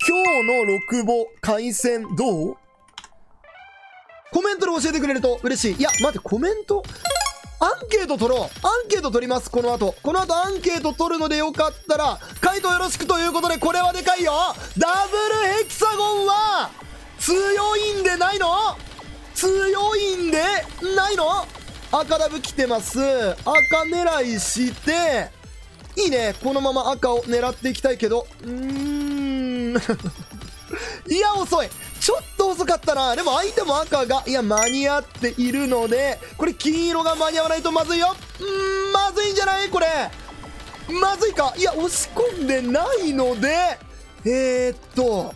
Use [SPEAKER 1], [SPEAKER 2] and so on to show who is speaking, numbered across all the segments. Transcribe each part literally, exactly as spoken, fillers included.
[SPEAKER 1] 今日の六母海鮮どう？コメントで教えてくれると嬉しい。いや、待って、コメントアンケート取ろう。アンケート取ります、この後。この後アンケート取るのでよかったら、回答よろしくということで、これはでかいよ。ダブルヘキサゴンは、強いんでないの？強いんでないの？赤ダブ来てます。赤狙いして、いいね。このまま赤を狙っていきたいけど、うーん。いや、遅い。ちょっと遅かったな。でも相手も赤が、いや、間に合っているので、これ黄色が間に合わないとまずいよ。うーん、まずいんじゃないこれ。まずいか。いや、押し込んでないので、えー、っと、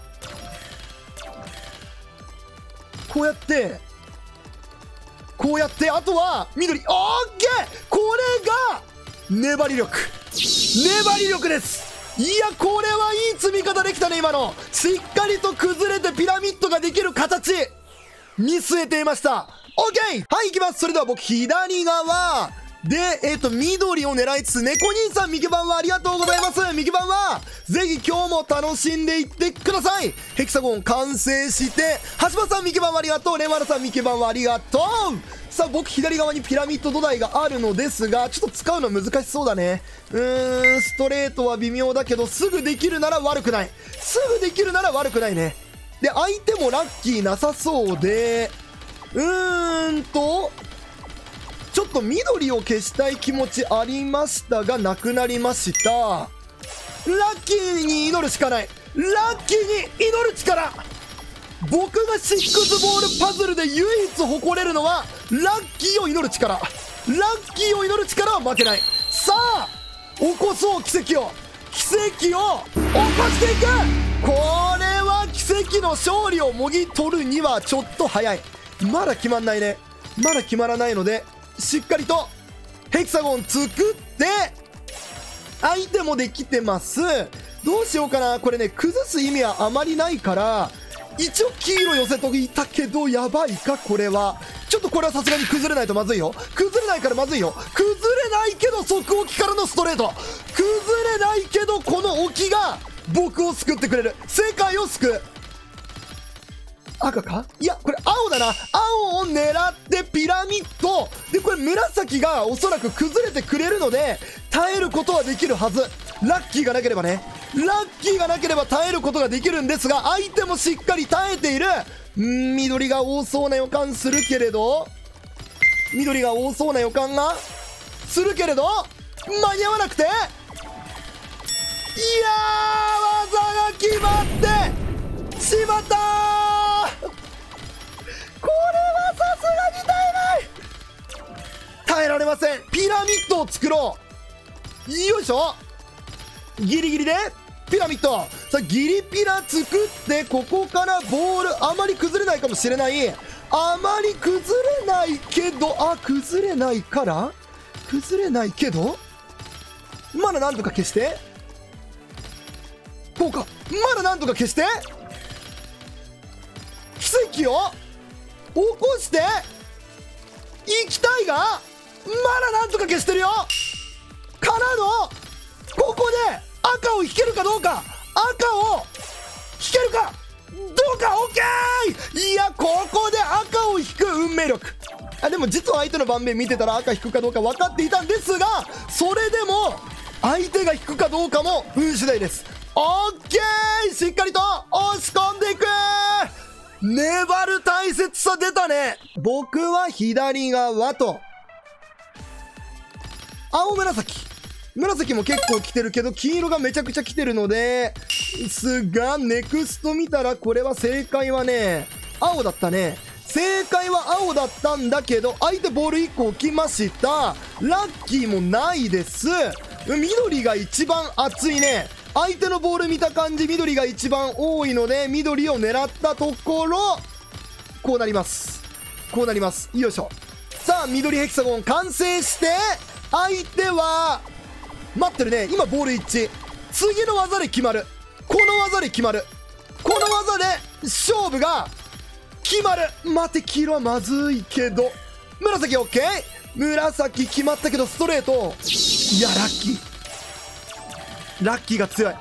[SPEAKER 1] こうやって、こうやって、あとは、緑。オッケー！これが、粘り力。粘り力です。いや、これはいい積み方できたね、今の。しっかりと崩れてピラミッドができる形、見据えていました。オッケー！はい、行きます。それでは僕、左側。で、えっと、緑を狙いつつ、猫兄さん、右番はありがとうございます。右番は、ぜひ今日も楽しんでいってください。ヘキサゴン完成して、橋場さん、右番はありがとう。レマラさん、右番はありがとう。さあ、僕、左側にピラミッド土台があるのですが、ちょっと使うの難しそうだね。うーん、ストレートは微妙だけど、すぐできるなら悪くない。すぐできるなら悪くないね。で、相手もラッキーなさそうで、うーんと、ちょっと緑を消したい気持ちありましたが、なくなりました。ラッキーに祈るしかない。ラッキーに祈る力。僕がシックスボールパズルで唯一誇れるのは、ラッキーを祈る力。ラッキーを祈る力は負けない。さあ、起こそう奇跡を。奇跡を起こしていく。これは奇跡の勝利をもぎ取るにはちょっと早い。まだ決まんないね。まだ決まらないので、しっかりとヘキサゴン作って相手もできてます。どうしようかな。これね、崩す意味はあまりないから一応黄色寄せといたけど、やばいかこれは。ちょっとこれはさすがに崩れないとまずいよ。崩れないからまずいよ。崩れないけど即置きからのストレート。崩れないけどこの置きが僕を救ってくれる。世界を救う。赤か？いや、これ青だな。青を狙ってピラミッド。で、これ紫がおそらく崩れてくれるので、耐えることはできるはず。ラッキーがなければね。ラッキーがなければ耐えることができるんですが、相手もしっかり耐えている。んー、緑が多そうな予感するけれど、緑が多そうな予感がするけれど、間に合わなくて、いやー、技が決まってしまったー。これはさすがに耐えない。耐えられません。ピラミッドを作ろう。よいしょ。ギリギリでピラミッド。さあ、ギリピラ作って、ここからボールあまり崩れないかもしれない。あまり崩れないけど、あ、崩れないから崩れないけど、まだなんとか消して、こうか。まだなんとか消して、奇跡を起こしていきたいが、まだなんとか消してるよ。からのここで赤を引けるかどうか。赤を引けるかどうか。オッケー。いや、ここで赤を引く運命力。あ、でも実は相手の盤面見てたら赤引くかどうか分かっていたんですが、それでも相手が引くかどうかも運次第です。オッケー。しっかりと押し込んでいく。粘る大切さ出たね。僕は左側と青紫。紫も結構来てるけど、黄色がめちゃくちゃ来てるのですが、ネクスト見たらこれは正解はね、青だったね。正解は青だったんだけど、相手ボールいっこ置きました。ラッキーもないです。緑が一番熱いね。相手のボール見た感じ、緑が一番多いので、緑を狙ったところ、こうなります。こうなります。よいしょ。さあ、緑ヘキサゴン完成して、相手は、待ってるね。今、ボール一致。次の技で決まる。この技で決まる。この技で、勝負が、決まる。待て、黄色はまずいけど、紫 OK？ 紫決まったけど、ストレート。いや、ラッキー。ラッキーが強い。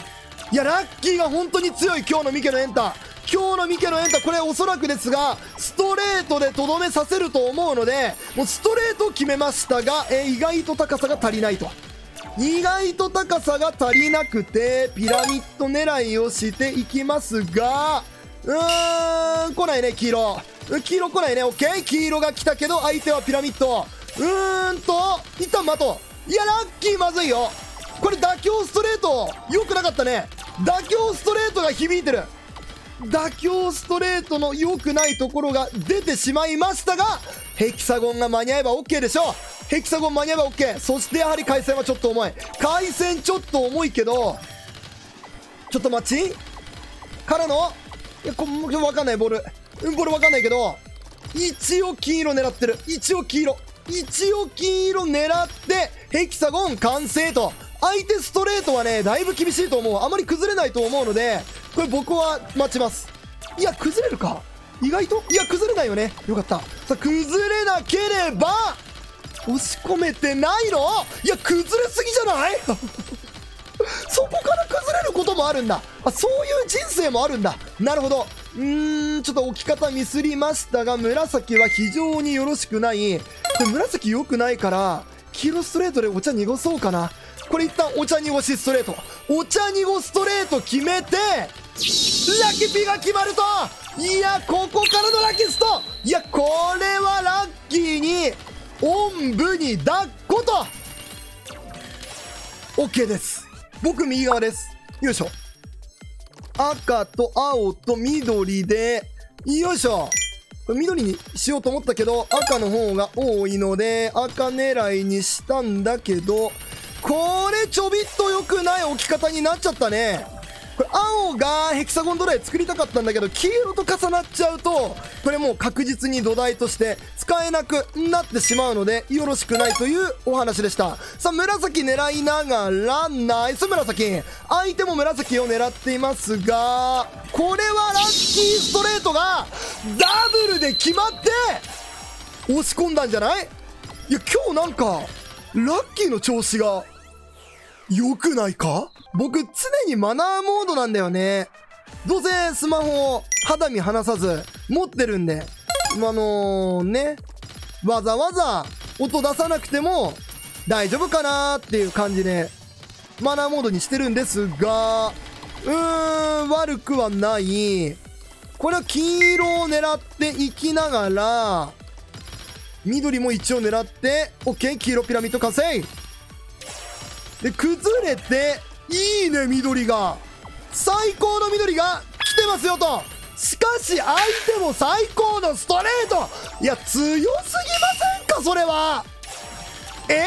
[SPEAKER 1] いやラッキーが本当に強い。今日のミケのエンタ今日のミケのエンタこれおそらくですがストレートでとどめさせると思うので、もうストレートを決めましたが、えー、意外と高さが足りないと。意外と高さが足りなくてピラミッド狙いをしていきますが、うーん来ないね黄色。黄色来ないね。オッケー、黄色が来たけど相手はピラミッド。うーんと一旦待とう。いやラッキーまずいよこれ。妥協ストレート良くなかったね。妥協ストレートが響いてる。妥協ストレートの良くないところが出てしまいましたが、ヘキサゴンが間に合えば OK でしょう。ヘキサゴン間に合えば OK。 そしてやはり回線はちょっと重い。回線ちょっと重いけどちょっと待ちからのいやこ分かんないボールうんボール分かんないけど一応黄色狙ってる。一応黄色一応黄色狙ってヘキサゴン完成と。相手ストレートはねだいぶ厳しいと思う。あまり崩れないと思うのでこれ僕は待ちます。いや崩れるか意外と。いや崩れないよね。よかった。さあ崩れなければ押し込めてないの。いや崩れすぎじゃないそこから崩れることもあるんだ。あそういう人生もあるんだ。なるほど。うーんちょっと置き方ミスりましたが紫は非常によろしくない。で紫良くないから黄色ストレートでお茶濁そうかな。これ一旦お茶濁しストレートお茶濁ストレート決めてラッキーピが決まると。いやここからのラッキースト。いやこれはラッキーにおんぶに抱っこと OK です。僕右側です。よいしょ。赤と青と緑でよいしょ。これ緑にしようと思ったけど赤の方が多いので赤狙いにしたんだけど、これちょびっと良くない置き方になっちゃったね。これ青がヘキサゴン土台作りたかったんだけど黄色と重なっちゃうとこれもう確実に土台として使えなくなってしまうのでよろしくないというお話でした。さあ紫狙いながらナイス紫。相手も紫を狙っていますがこれはラッキーストレートがダブルで決まって押し込んだんじゃない。いや今日なんかラッキーの調子が良くないか。僕常にマナーモードなんだよね。どうせスマホを肌身離さず持ってるんであのー、ねわざわざ音出さなくても大丈夫かなっていう感じでマナーモードにしてるんですがうーん悪くはない。これは黄色を狙っていきながら緑も一応狙って OK 黄色ピラミッド完成で崩れていいね。緑が最高の緑が来てますよと。しかし相手も最高のストレート。いや強すぎませんかそれは。え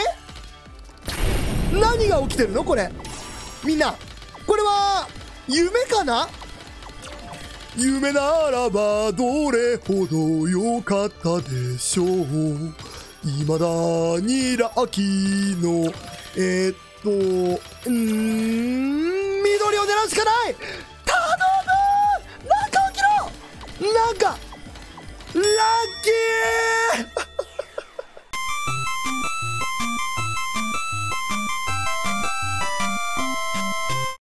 [SPEAKER 1] 何が起きてるのこれ。みんなこれは夢かな。夢ならばどれほど良かったでしょう。未だにラッキーのえー、っとうーん緑を狙うしかない。頼む中を切ろう。なんかラッキー